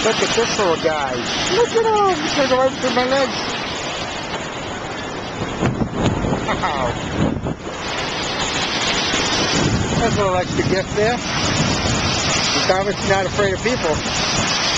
Look at this little guy. Look at him. He's going to go right through my legs. Wow. That's a little extra gift there. He's obviously not afraid of people.